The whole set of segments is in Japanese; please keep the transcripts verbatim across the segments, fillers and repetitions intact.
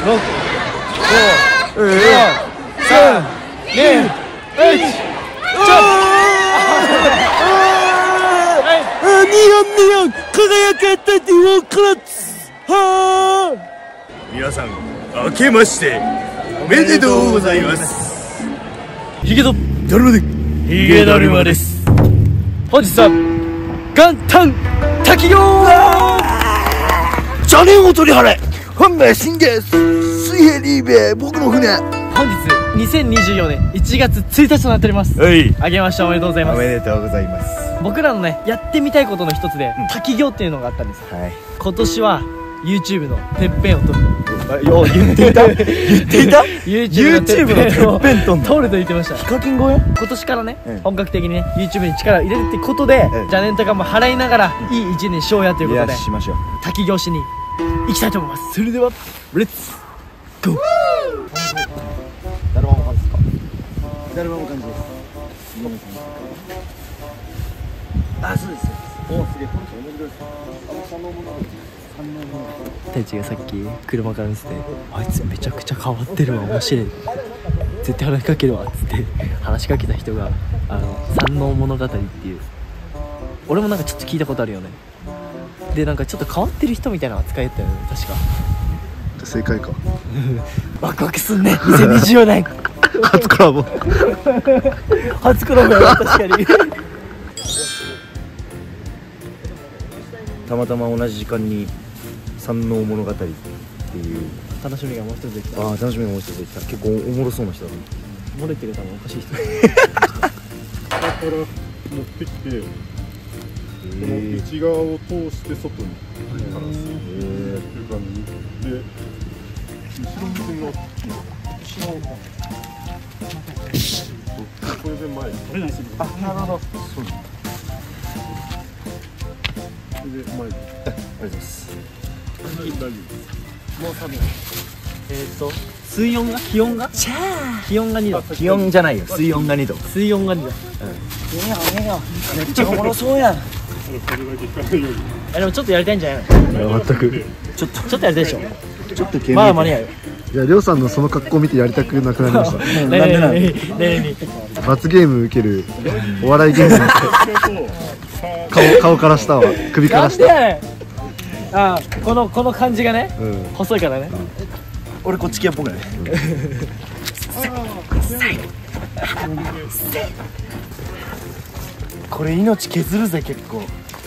ろく、ご、よん、さん、に、いち、ちょっニオンニオン輝かったディオクラッツはー皆さん明けましておめでとうございます。ヒゲとだるまでヒゲだるまです。本日は元旦滝行邪念を取り払え本命新月水平リーベ僕の船。 本日にせんにじゅうよねんいちがつついたちとなっております。 はい、 あげましておめでとうございます。 おめでとうございます。 僕らのねやってみたいことの一つで、うん、滝行っていうのがあったんです。はい、今年は YouTube のてっぺんを取ると。 よ言っていた言っていた YouTube のてっぺんを取ると言ってました。 ヒカキン超え今年からね、うん、本格的にね YouTube に力を入れるってことで、うん、邪念とかも払いながら、うん、いい一年しようやということでしましょう。 滝行しに行きたいと思います。それではレッツゴー。 だるまも感じですか？だるまも感じです。あ、そうです。おお、すげえ。 太一がさっき車から見せて、あいつめちゃくちゃ変わってるわ、面白い、絶対話しかけるわっつって話しかけた人があの山王物語っていう、俺もなんかちょっと聞いたことあるよね。でなんかちょっと変わってる人みたいな扱いやったよね確か。 正解か。 ワクワクすんね。にせんにじゅうよねん初コラボ初コラボや確かにたまたま同じ時間に山王物語っていう楽しみがもう一つできた。 ああ楽しみがもう一つできた。結構おもろそうな人だね。 漏れてる多分おかしい人だから持ってきて、この内側を通して外に垂らすっていう感じで、後ろ向きの後ろこれで前にあ、なるほど。そうこれで前に。ありがとうございます。 大丈夫です。 もう多分えっと水温が気温が気温がにど。 気温じゃないよ、水温がにど。 水温がにど。うん。いいよいいよ。めっちゃおもろそうやん。でもちょっとやりたいんじゃないの？ 全くちょっとちょっとやりたいでしょ。 ちょっとまだ間に合うよ。 いや、りょうさんのその格好見てやりたくなくなりました。なんでなんで罰ゲーム受けるお笑い芸人顔顔から下は首から下。 ああ、このこの感じがね、細いからね。 俺こっち系っぽくない？これ命削るぜ結構。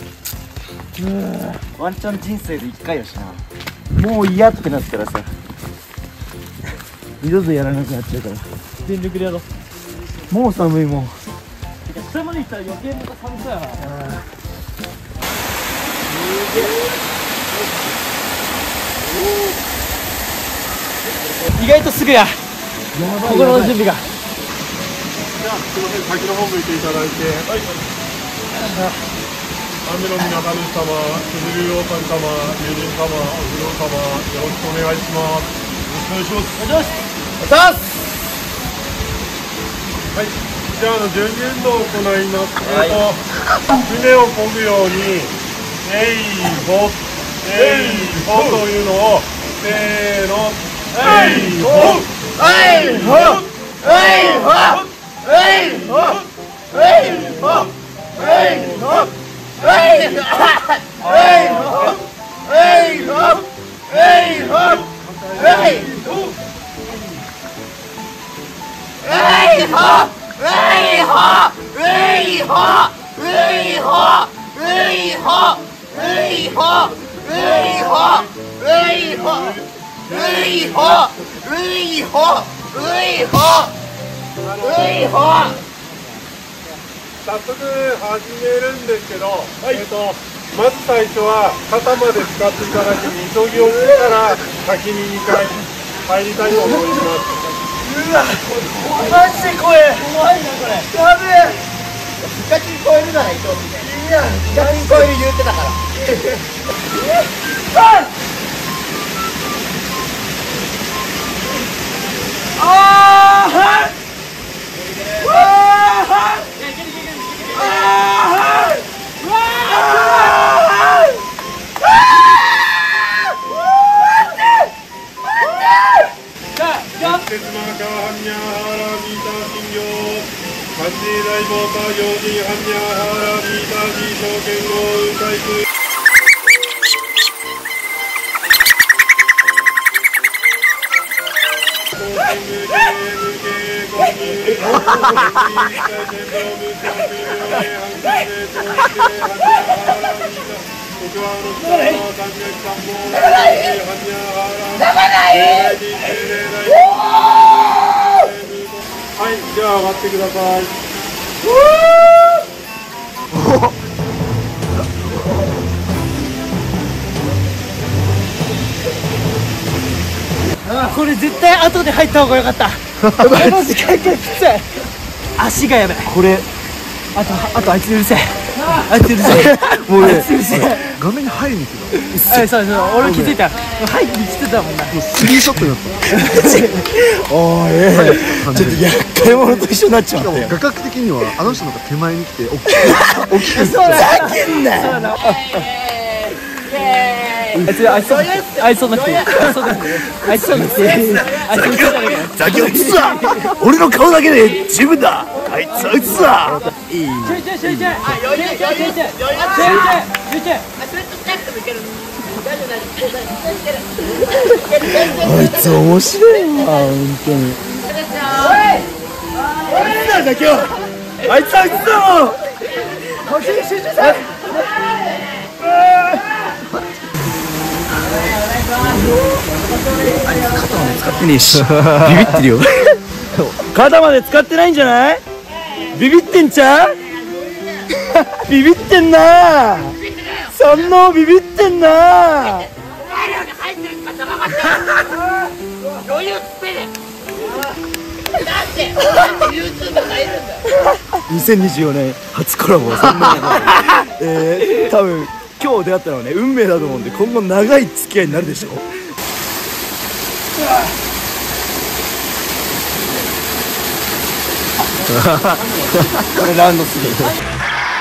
ワンチャン人生で一回やしな。もう嫌ってなったらさ二度とやらなくなっちゃうから全力でやろう。 もう寒いもん。 下まで行ったら余計また寒そうやな。意外とすぐや心の準備が。 じゃあすみません、先の方向いていただいて、はい、雨の皆神様、九十龍王さん様、友人様、お不良様、よろしくお願いします。よろしくお願いします。 お願いします。 はい、じゃあ、あの準備運動を行います。はい、えっと船を漕ぐようにえいほえいほというのをせーのえいほえいほえいほえいほえいほえいほえいほえいほえいほえいほえいほえいほえいほえいほえいほえいほえいほえいほえいほういほういほういほういほ。 早速始めるんですけど、はい、えっとまず最初は肩まで使っていただきに急ぎをしてから先ににかい入りたいと思います。 うわ、マジで怖い。怖いなこれ。やべえ。ヒカキン超えるなら伊藤みたいな。いや、ヒカキン超える言ってたから。ああーはい。わあはい。ああはい。わあはい。ああ。待って。待って。 般若波羅蜜多心経観世大菩薩行人般若波羅蜜多自称剣豪雲海空はい、じゃあ上がってください。 これ絶対後で入った方がよかった。マジかいかきつい。足がやばい。これあとあとあいつうるせえ。あいつうるせえ。もうね、 画面に入りに来た。 そうそう、俺気づいた。入ってきてたもんな。 スリーショットになった。 おーい、ちょっと厄介者と一緒になっちまったよ。 画角的にはあの人の方が手前に来て大きく大きく。 そうだ。 ふざけんなよ。 あいつあいつあいつそうなくていい。あいつそうなくていい。あいつそうなくていい。 ザキオツだ。俺の顔だけで十分だ。あいつあいつだ。いい。 ちょいちょいちょいちょい。あ、よいちょいちょいちょいちょい。ちょいちょいちょいちょい。あ、それとチャックもいける。大丈夫大丈夫。 あいつ面白いわ本当に。おい。おいなんだ今日。あいつあいつだもん。こっちに集中せ。肩まで使ってねえしビビってるよ。肩まで使ってないんじゃない？ビビってんちゃう？ビビってんな。三能ビビってんな。 どういうスペル？だって YouTube がいるんだ。 にせんにじゅうよねん初コラボ三能えー、多分今日出会ったのはね運命だと思うんで今後長い付き合いになるでしょう。これラウンドスリー。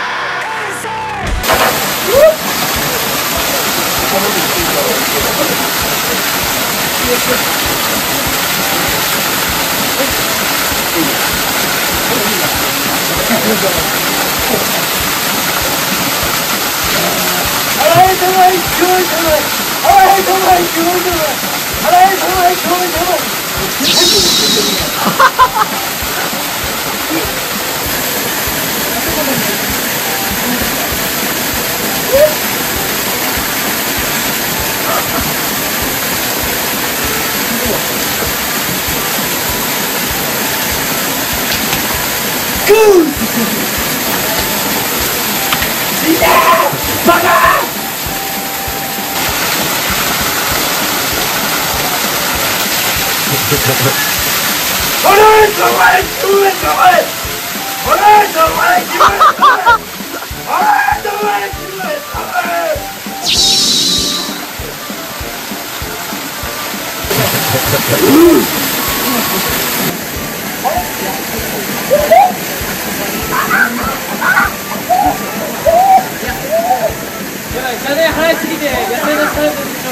金払いすぎて野菜出しされてるでしょ。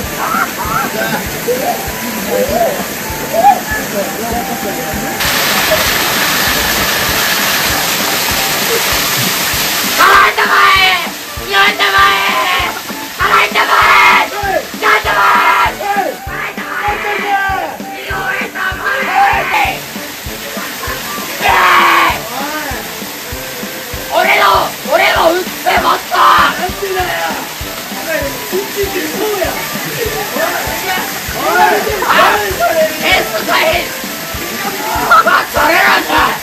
払いたまえやりたまえ払いたまえやりたまえ払いたまえ井上様へ俺の俺の打ってもったなんでだよエスト大変まあそれなんだ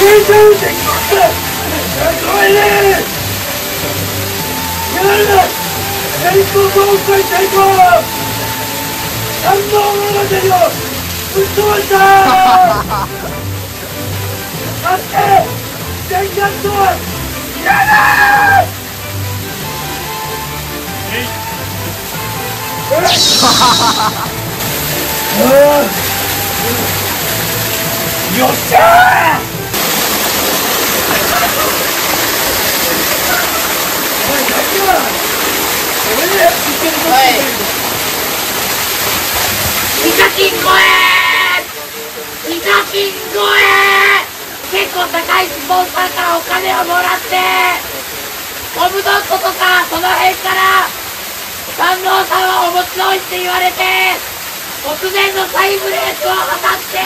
ヒカキン超えヒカキン超え結構高いスポンサーからお金をもらってコムドットとかその辺から三郎さんは面白いって言われて突然の再ブレイクを果たして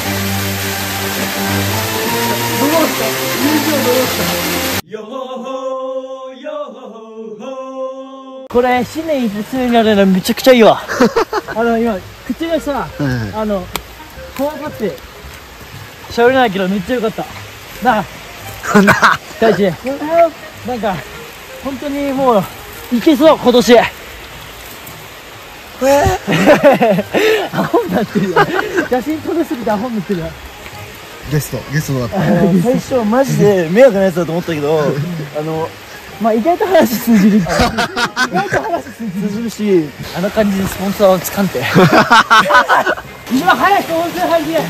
これ新年一発目になるのめちゃくちゃいいわあの今口がさ、あの怖がって喋れないけどめっちゃよかったなあ大地なんか本当にもういけそう今年アホになってるよ写真撮りすぎてアホになってるよゲストゲストだった最初マジで迷惑なやつだと思ったけどあのまあ意外と話通じる意外と話通じるしあの感じでスポンサーをつかんで今早く温泉入り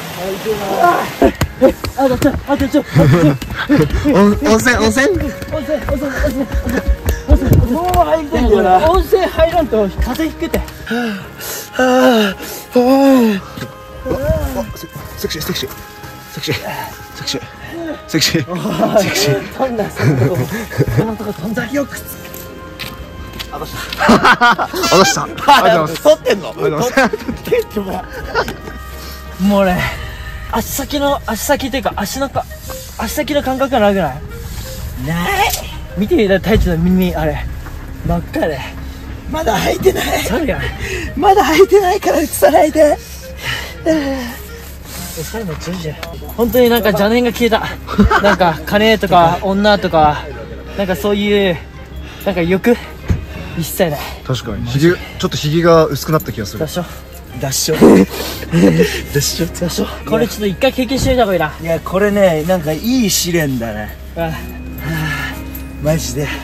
あとちょあとちょ温泉温泉温泉温泉温泉温泉もう入りたいんだよな温泉入らんと風邪ひくてセクシーセクシーセクシーセクシーセクシーセクシー飛んだそんなとこそんなとこ飛んだよくあどうしたあどうしたありがとうございます撮ってんのありがとうございますもうね足先の足先っていうか足のか足先の感覚がなくないない見てみたら太一の耳あれ真っ赤でまだ履いてないそれがまだ履いてないから映さないで最後中じゃん本当になんか邪念が消えたなんか金とか女とかなんかそういうなんか欲一切ない確かにひげちょっとひげが薄くなった気がするだっしょだっしょだっしょだっしょこれちょっと一回経験してみた方がいいないやこれねなんかいい試練だねああマジで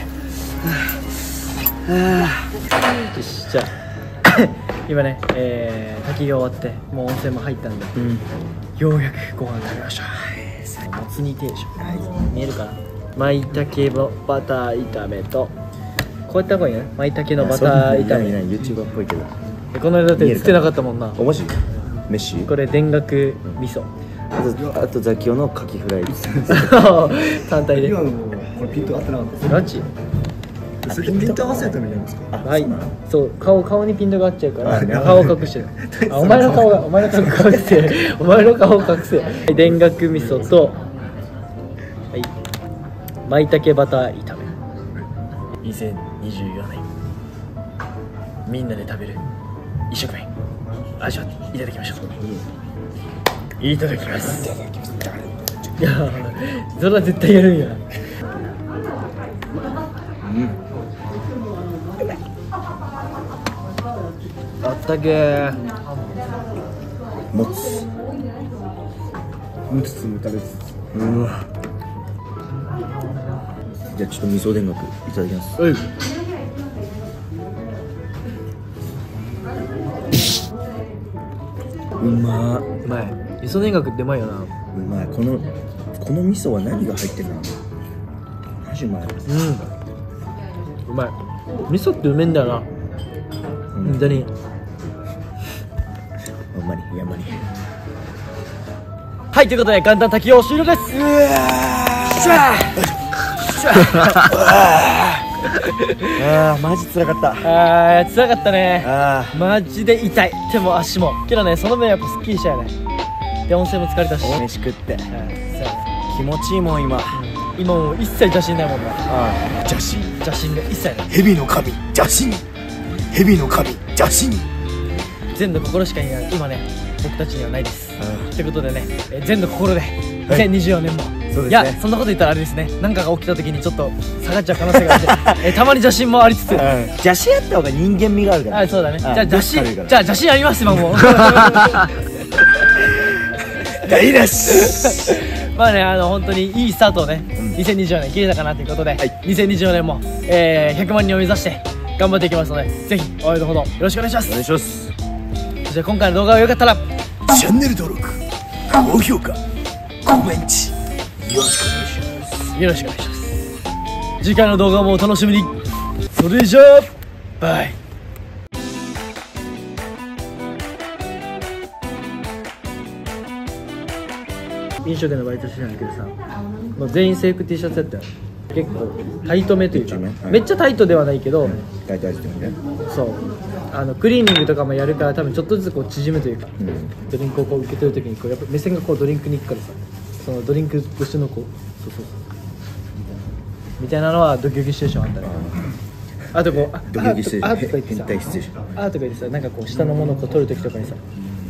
よしじゃあ今ね、えー、滝が終わってもう温泉も入ったんで、うん、ようやくご飯食べましょうもつ煮定食、はい、見えるかな舞茸のバター炒めとこうやった方がいいね舞茸のバター炒め YouTuber っぽいけどこの間だって映ってなかったもんなおマジ飯これ田楽味噌、 あとあとザキオのカキフライ単体で今のこれピント合ってなかったですランチそれピント合わせるためにやるんですかはいそう顔顔にピントが合っちゃうから顔を隠してるあお前の顔がお前の顔隠せお前の顔を隠せ田楽味噌とはい舞茸バター炒めにせんにじゅうよねんみんなで食べる一食目味わっていただきましょういただきますいやそれは絶対やるんやあったけーもつむつつむたれつつうわじゃあちょっと味噌田楽いただきますういうまうまい味噌田楽ってうまいよなうまいこのこの味噌は何が入ってるのマジうまいうんうまい味噌ってうめえんだよな本当にほんまに山にはいということで元旦滝行終了ですうわあーマジ辛かったあー辛かったねあマジで痛い手も足もけどねその分やっぱスッキリしたよねで温泉も疲れたしー飯食ってうんそうやね気持ちいいもん今今もう一切邪神ないもんなああ邪神邪神が一切ない蛇の神邪神蛇の神邪神善の心しかいない今ね僕たちにはないですということでねえ善の心でにせんにじゅうよねんも。いや、そんなこと言ったらあれですね、何かが起きた時にちょっと下がっちゃう可能性があるんで、えたまに邪神もありつつ、 邪神やった方が人間味があるから。 あ、そうだね。じゃあ邪神、じゃあ邪神あります今もう。 大ラッシュ。まあね、あの本当にいいスタートをね、にせんにじゅうよねん切れたかなということで、にせんにじゅうよねんも、えー、ひゃくまんにんを目指して頑張っていきますので、ぜひ応援のほどよろしくお願いします。 お願いします。 じゃあ今回の動画が良かったらチャンネル登録、高評価、コメントよろしくお願いします。 よろしくお願いします。次回の動画もお楽しみに。それじゃあバイ。飲食店のバイトしてたんだけどさ、もう全員制服 T シャツやったよ。結構タイトめというか、はい、めっちゃタイトではないけど、うん、 タイトですよね。 そう、あのクリーニングとかもやるから多分ちょっとずつこう縮むというか、うん、ドリンクをこう受け取るときにこうやっぱ目線がこうドリンクに行くからさ、そのドリンク越しのこうそうそうみたいなのはドキドキシチュエーションあったね。あとこうあドキドキシチュエーション、 あとか言ってさ、 変態シチュエーション、 あとか言ってさ、なんかこう下のものをこう取るときとかにさ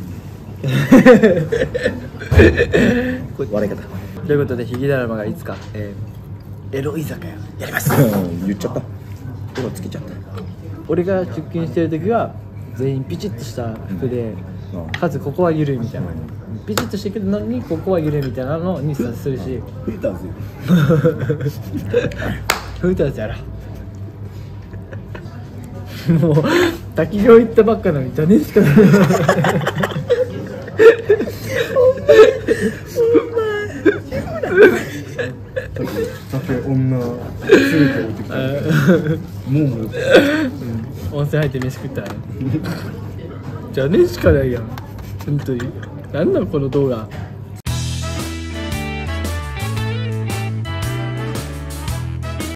笑い方ということで、ヒゲダルマがいつか、えー、エロ居酒屋やります。 言っちゃった。エロつけちゃった。 俺が出勤してる時は全員ピチッとした服で、うん、かつここは緩いみたいな、ピチッとしてるのにここは緩いみたいなのにするし、 フーターズフーターズやらもう滝行行ったばっかなのにじゃねえしかない酒女連れて置いてきたもうもう温泉入って飯食ったらじゃねえしかないやん本当に。なんなんこの動画。